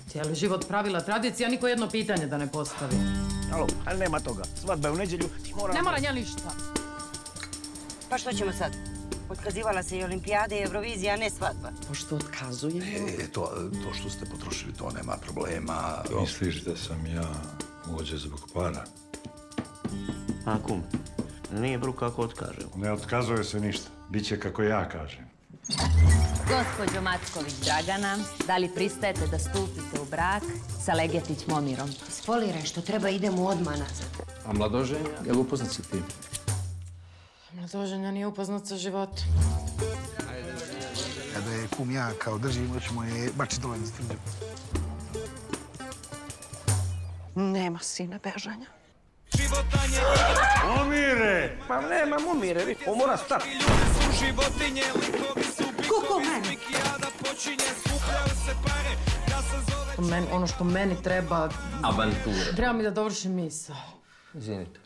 Cijeli život pravila tradicija, niko jedno pitanje da ne postavi. Alo, ali nema toga. Svadba je u nedjelju, ti moram... Ne mora nja ništa. Pa što ćemo sad? Otkazivala se i olimpijade i Eurovizija, a ne svadba. Pošto otkazujemo? To što ste potrošili, to nema problema. Misliš da sam ja ovdje zbog para? A kum, nije bruka ako otkažemo. Ne otkazuje se ništa. Biće kako ja kažem. Gospođo Macković Dragana, da li pristajete da stupite u brak sa Legetić Momirom? Spoliraj što treba, idemo odmah nazad. A mladoženja, je li upoznat si ti? Mladoženja nije upoznat sa životom. Kada je kum ja kao držim, hoćemo je bačiti dole na stinđu. Nema sine bežanja. Momire! Pa nema momire, on mora stati. Kuku meni! Ono što meni treba... Avantura. Treba mi da dovršim misao. Izvinite.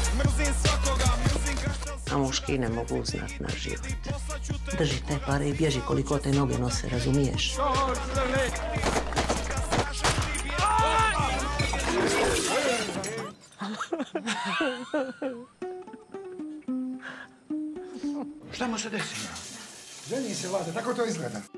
A muški ne mogu znat na život. Drži te pare i bježi koliko te noge nose, razumiješ? Šta mu se desilo? Ženi se, Vlade, tako to izgleda.